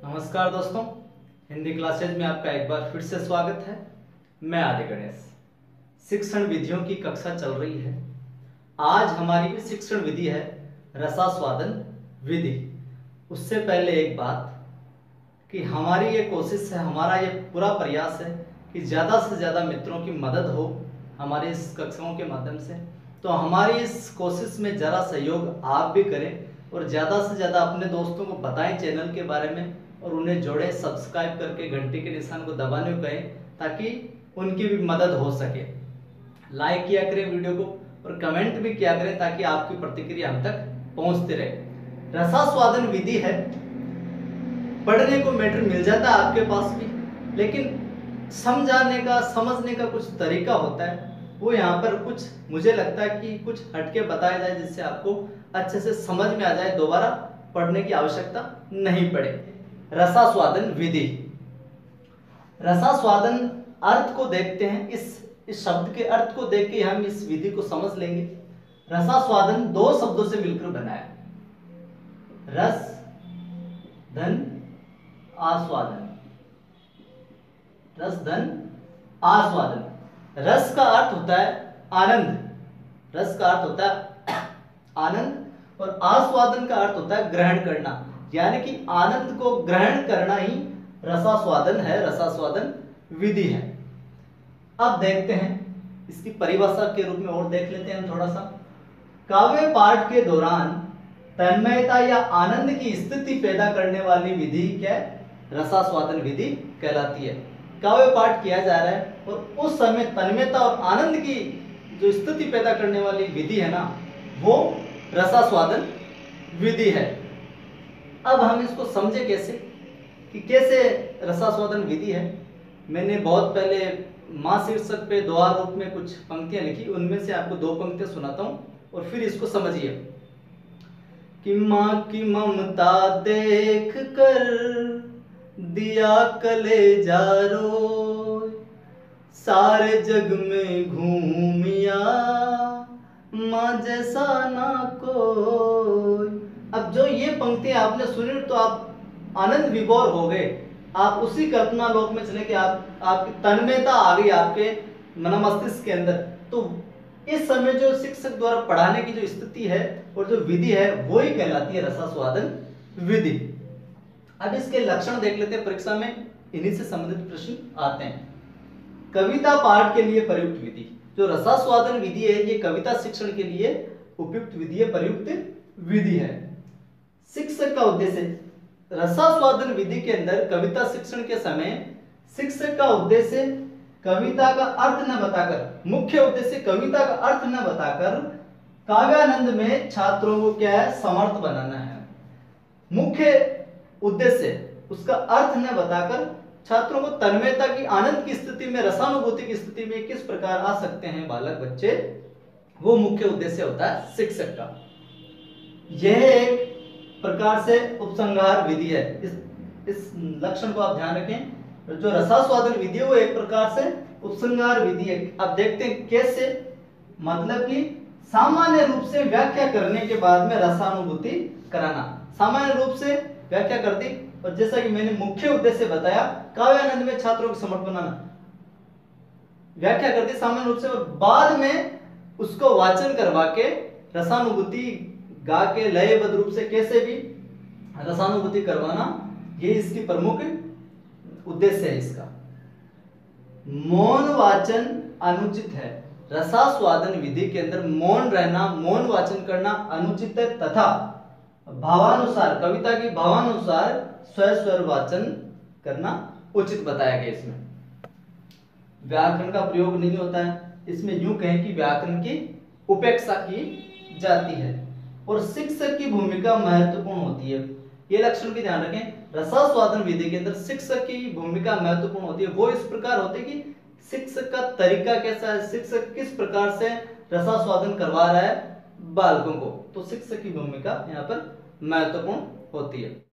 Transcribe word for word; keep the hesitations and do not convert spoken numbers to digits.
नमस्कार दोस्तों, हिंदी क्लासेज में आपका एक बार फिर से स्वागत है। मैं आदि गणेश। शिक्षण विधियों की कक्षा चल रही है। आज हमारी भी शिक्षण विधि है रसास्वादन विधि। उससे पहले एक बात कि हमारी ये कोशिश है, हमारा ये पूरा प्रयास है कि ज़्यादा से ज़्यादा मित्रों की मदद हो हमारी इस कक्षाओं के माध्यम से। तो हमारी इस कोशिश में ज़रा सहयोग आप भी करें और ज़्यादा से ज़्यादा अपने दोस्तों को बताएं चैनल के बारे में और उन्हें जोड़ें, सब्सक्राइब करके घंटी के निशान को दबाने को कहें ताकि उनकी भी मदद हो सके। लाइक किया करें वीडियो को और कमेंट भी किया करें ताकि आपकी प्रतिक्रिया हम तक पहुंचते रहे। रसास्वादन विधि है, पढ़ने को मैटर मिल जाता है आपके पास भी, लेकिन समझाने का समझने का कुछ तरीका होता है, वो यहाँ पर कुछ मुझे लगता है कि कुछ हटके बताया जाए जिससे आपको अच्छे से समझ में आ जाए, दोबारा पढ़ने की आवश्यकता नहीं पड़े। रसास्वादन विधि। रसास्वादन अर्थ को देखते हैं, इस इस शब्द के अर्थ को देख के हम इस विधि को समझ लेंगे। रसास्वादन दो शब्दों से मिलकर बना है, रस धन आस्वादन। रस धन आस्वादन। रस का अर्थ होता है आनंद, रस का अर्थ होता है आनंद और आस्वादन का अर्थ होता है ग्रहण करना, यानी कि आनंद को ग्रहण करना ही रसास्वादन है, रसास्वादन विधि है। अब देखते हैं इसकी परिभाषा के रूप में और देख लेते हैं थोड़ा सा। काव्य पाठ के दौरान तन्मयता या आनंद की स्थिति पैदा करने वाली विधि क्या रसास्वादन विधि कहलाती है। काव्य पाठ किया जा रहा है और उस समय तन्मयता और आनंद की जो स्थिति पैदा करने वाली विधि है ना, वो रसास्वादन विधि है। अब हम इसको समझे कैसे कि कैसे रसास्वादन विधि है। मैंने बहुत पहले मां शीर्षक पे दोहा रूप में कुछ पंक्तियां लिखी, उनमें से आपको दो पंक्तियां सुनाता हूं और फिर इसको समझिए कि मां की ममता देख कर दिया कलेजा रोए, सारे जग में घूमिया मां जैसा ना कोई। अब जो ये पंक्तियां आपने सुनी तो आप आनंद विभोर हो गए, आप उसी कल्पना लोक में चले कि आप आपकी तन्मयता आ गई आपके मन मस्तिष्क के अंदर। तो इस समय जो शिक्षक द्वारा पढ़ाने की जो स्थिति है और जो विधि है वो ही कहलाती है रसास्वादन विधि। अब इसके लक्षण देख लेते हैं, परीक्षा में इन्हीं से संबंधित प्रश्न आते हैं। कविता पाठ के लिए प्रयुक्त विधि। जो रसास्वादन विधि है ये कविता शिक्षण के लिए उपयुक्त विधि है, प्रयुक्त विधि है। शिक्षक का उद्देश्य रसास्वादन विधि के अंदर कविता शिक्षण के समय शिक्षक का उद्देश्य कविता का अर्थ न बताकर, मुख्य उद्देश्य कविता का अर्थ न बताकर काव्यानंद में छात्रों को क्या है समर्थ बनाना है। मुख्य उद्देश्य उसका अर्थ न बताकर छात्रों को तन्मयता की, आनंद की स्थिति में, रसानुभूति की स्थिति में किस प्रकार आ सकते हैं बालक बच्चे, वो मुख्य उद्देश्य होता है शिक्षक का। यह एक प्रकार से उपसंहार विधि है। इस इस लक्षण को आप ध्यान रखें। जो रसास्वादन विधि है वो एक प्रकार से उपसंहार विधि है। अब देखते हैं कैसे, मतलब कि सामान्य रूप से व्याख्या करने के बाद में रसानुभूति कराना। सामान्य रूप से व्याख्या कर दी और जैसा कि मैंने मुख्य उद्देश्य बताया काव्यानंद में छात्रों को समर्थ बनाना, व्याख्या कर दी सामान्य रूप से, और बाद में उसको वाचन करवा के रसानुभूति गा के लयबद्ध रूप से कैसे भी रसानुभूति करवाना, ये इसकी प्रमुख उद्देश्य है इसका। मौन वाचन अनुचित है। रसास्वादन विधि के अंदर मौन रहना, मौन वाचन करना अनुचित है तथा भावानुसार, कविता की भावानुसार स्वर स्वर वाचन करना उचित बताया गया। इसमें व्याकरण का प्रयोग नहीं होता है, इसमें यूं कहें कि व्याकरण की उपेक्षा की जाती है और शिक्षक की भूमिका महत्वपूर्ण होती है। ये लक्षण भी ध्यान रखें। रसास्वादन विधि के अंदर शिक्षक की भूमिका महत्वपूर्ण होती है। वो इस प्रकार होती है कि शिक्षक का तरीका कैसा है, शिक्षक किस प्रकार से रसास्वादन करवा रहा है बालकों को, तो शिक्षक की भूमिका यहाँ पर महत्वपूर्ण होती है।